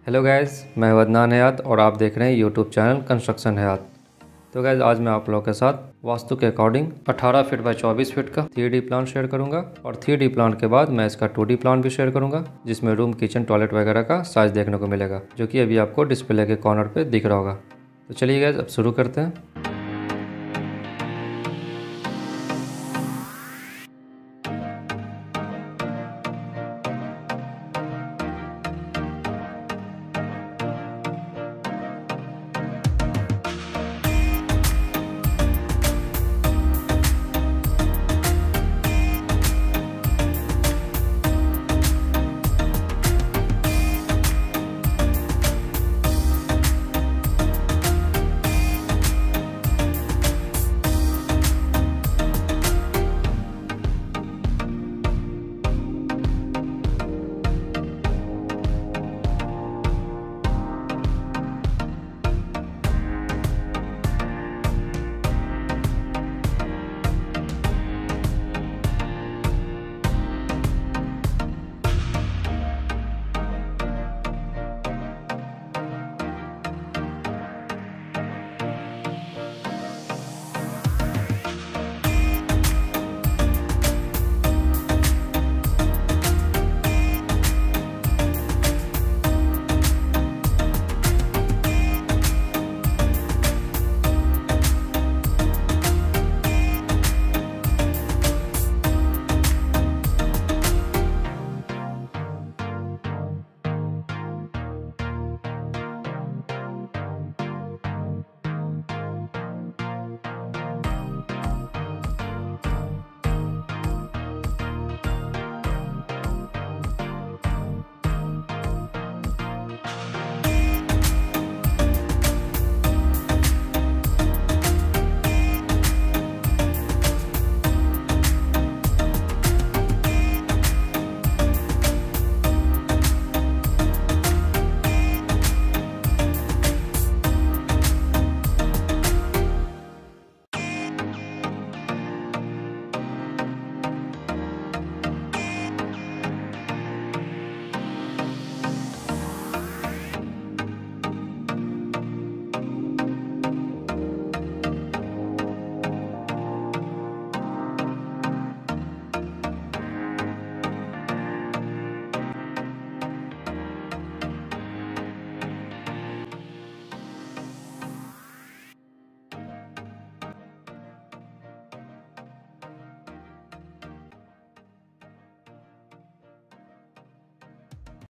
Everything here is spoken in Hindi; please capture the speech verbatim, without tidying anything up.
हेलो गैस, मैं वदनान हयात और आप देख रहे हैं यूट्यूब चैनल कंस्ट्रक्शन हयात। तो गैस आज मैं आप लोगों के साथ वास्तु के अकॉर्डिंग अठारह फीट बाय चौबीस फीट का थ्री डी प्लान शेयर करूंगा और थ्री डी प्लान के बाद मैं इसका टू डी प्लान भी शेयर करूंगा, जिसमें रूम, किचन, टॉयलेट वगैरह का साइज देखने को मिलेगा, जो कि अभी आपको डिस्प्ले के कॉर्नर पे दिख रहा होगा। तो चलिए गैस अब शुरू करते हैं।